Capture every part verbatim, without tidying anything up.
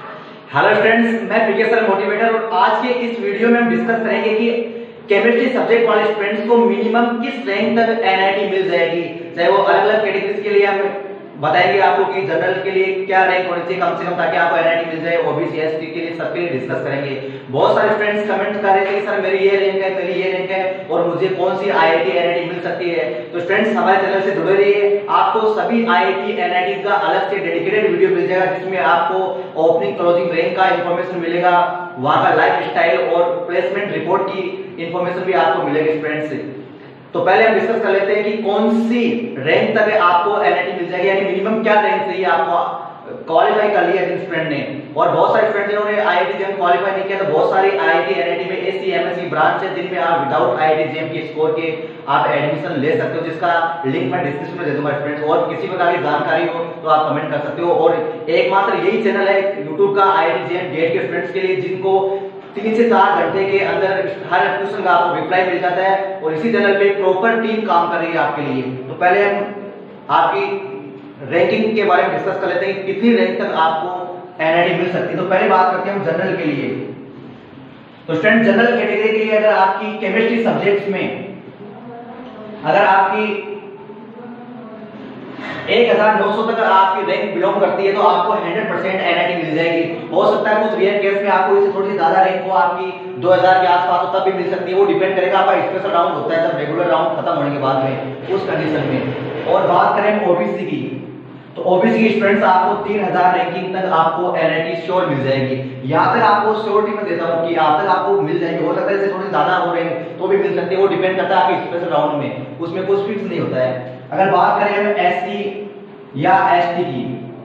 Hello friends, मैं पीके sir motivator और आज के इस वीडियो में हम डिस्कस करेंगे कि केमिस्ट्री सब्जेक्ट वाले स्टूडेंट्स को मिनिमम किस रैंक तक एनआईटी मिल जाएगी। चाहे वो अलग अलग कैटेगरीज के लिए हम बताएंगे आपको कि जनरल के लिए क्या रैंक होनी चाहिए कम से कम ताकि आपको एनआईटी मिल जाए, ओबीसी एसटी के लिए सबके लिए डिस्कस करेंगे। बहुत सारे फ्रेंड्स कमेंट कर रहे थे कि सर मेरी ये रैंक है, मेरी ये रैंक है और मुझे कौन सी आईआईटी एनआईटी मिल सकती है। तो फ्रेंड्स हमारे चैनल से जुड़े रहिए, आपको सभी आईआईटी एनआईटी का अलग से डेडिकेटेड वीडियो मिल जाएगा जिसमें आपको ओपनिंग क्लोजिंग रैंक का इंफॉर्मेशन मिलेगा, वहां का लाइफ स्टाइल और प्लेसमेंट रिपोर्ट की इंफॉर्मेशन भी आपको मिलेगी फ्रेंड्स। तो पहले हम डिस्कस कर लेते हैं कि कौन सी रैंक तक आपको एनआईटी मिल जाएगी, यानी मिनिमम क्या रैंक चाहिए आपको क्वालिफाई कर लिया जिन स्टूडेंट ने। और बहुत सारे स्टूडेंट जिन्होंने आईआईटी जेम क्वालिफाई नहीं किया, तो बहुत सारी आईआईटी एनआईटी में एससी एमएससी ब्रांच है जिनमें आप विदाउट आईआईटी जेम के स्कोर के आप एडमिशन ले सकते हो, जिसका लिंक मैं डिस्क्रिप्शन में दे दूंगा फ्रेंड्स। और किसी प्रकार की जानकारी हो तो आप कमेंट कर सकते हो। और एकमात्र यही चैनल है यूट्यूब का आईआईटी जेम गेट के स्टूडेंट्स के लिए जिनको तीन से चार घंटे के अंदर हर क्वेश्चन का आपको रिप्लाई मिल जाता है और इसी चैनल पे प्रॉपर टीम काम कर रही है आपके लिए। तो पहले हम आपकी रैंकिंग के बारे में डिस्कस कर लेते हैं कि कितनी रैंक तक आपको एनआईटी मिल सकती है। तो पहले बात करते हैं हम जनरल के लिए। तो स्टूडेंट जनरल कैटेगरी के लिए अगर आपकी केमिस्ट्री सब्जेक्ट्स में अगर आपकी एक हजार नौ सौ तक आपकी रैंक बिलोंग करती है तो आपको हंड्रेड परसेंट एनआईटी मिल जाएगी। हो सकता है कुछ रेयर केस में आपको इससे थोड़ी सी ज्यादा रैंक हो, आपकी दो हजार के आसपास तो तब भी मिल सकती है। वो डिपेंड करेगा, आपका स्पेशल राउंड होता है जब रेगुलर राउंड खत्म होने के बाद में उस कंडीशन में। और बात करें ओबीसी की, तो ओबीसी की स्टूडेंट्स आपको तीन हजार रैंकिंग तक आपको एनआईटी श्योर मिल जाएगी। यहाँ तक आपको श्योरिटी में देता हूँ कि यहाँ तक आपको मिल जाएगी। हो सकता है इससे थोड़ी ज्यादा हो रही तो भी मिल सकती है, वो डिपेंड करता है आपके स्पेशल राउंड में, उसमें कुछ फिक्स नहीं होता है। अगर बात करें हम एससी या एसटी की,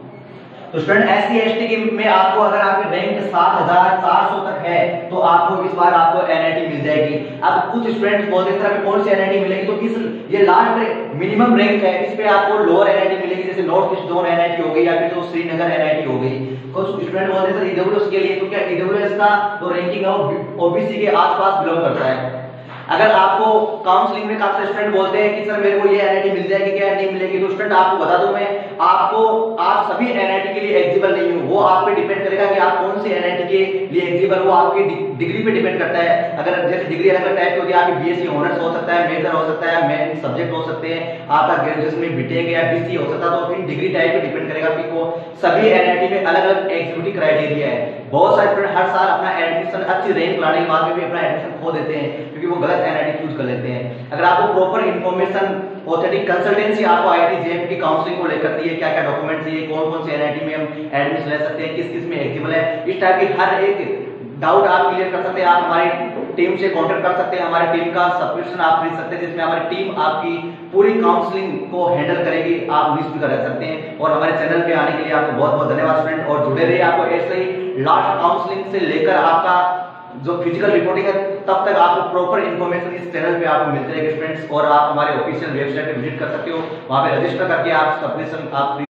तो स्टूडेंट एससी एसटी की में आपको अगर आपकी रैंक सात हजार चार सौ तक है तो आपको इस बार आपको एनआईटी मिल जाएगी। अब कुछ स्टूडेंट्स बोलते हैं सर कौन सी एनआईटी मिलेगी, तो इस ये लास्ट मिनिमम रैंक है, इस पे आपको लोअर एनआईटी मिलेगी, जैसे नॉर्थ ईस्ट जोन एनआईटी हो गई या फिर जो श्रीनगर एनआईटी हो गई। कुछ स्टूडेंट बोलते हैं सर ईडब्ल्यूएस के लिए, तो क्या ईडब्ल्यूएस का जो रैंकिंग है वो ओबीसी के आसपास बिलोंग करता है। अगर आपको काउंसलिंग में काफी स्टूडेंट बोलते हैं कि सर मेरे को ये एनआईटी मिल जाएगी क्या नहीं मिलेगी, तो स्टूडेंट आपको बता दूं मैं, आपको आप सभी एनआईटी के लिए एलिजिबल नहीं हो। वो आप पे डिपेंड करेगा कि आप कौन सी एनआईटी के लिए एलिजिबल हो, आपकी डिग्री पे डिपेंड करता है। अगर जैसे डिग्री अलग अलग टाइप की होती है, आपकी बीएससी ऑनर्स हो सकता है, मेजर हो सकता है, मेन सब्जेक्ट हो सकते हैं, आपका ग्रेजुएशन में बीटेक या बीसी हो सकता है, तो फिर डिग्री टाइप पे डिपेंड करेगा कि को सभी एनआईटी में अलग अलग एग्जीक्यूटिव क्राइटेरिया है। बहुत सारे स्टूडेंट हर साल अपना एडमिशन अच्छी रैंक लाने के बाद में भी अपना एडमिशन खो देते हैं क्योंकि वो गलत एनआईटी चूज कर लेते हैं। अगर आपको प्रॉपर इंफॉर्मेशन ऑथेंटिक कंसल्टेंसी आपको आईआईटी जेएम की काउंसलिंग को लेकर दी है, क्या क्या डॉक्यूमेंट चाहिए, कौन कौन सी एनआईटी में हम एडमिशन ले सकते हैं, किस किस में एलिजिबल है, इस टाइप की हर एक डाउट आप क्लियर कर सकते हैं। आप हमारी टीम से कांटेक्ट कर सकते हैं, हमारी टीम का सब्सक्रिप्शन आप खरीद सकते हैं जिसमें हमारी टीम आपकी पूरी काउंसलिंग को हैंडल करेगी, आप निश्चित रह सकते हैं। और हमारे चैनल पे आने के लिए आपको बहुत बहुत धन्यवाद स्टूडेंट, और जुड़े रहिए। आपको ऐसे ही लास्ट काउंसलिंग से लेकर आपका जो फिजिकल रिपोर्टिंग है तब तक आपको प्रॉपर इंफॉर्मेशन इस चैनल पे आपको मिलते रहेंगे फ्रेंड्स। और आप हमारे ऑफिशियल वेबसाइट पे विजिट कर सकते हो, वहां पे रजिस्टर करके आप सब्सक्रिप्शन आप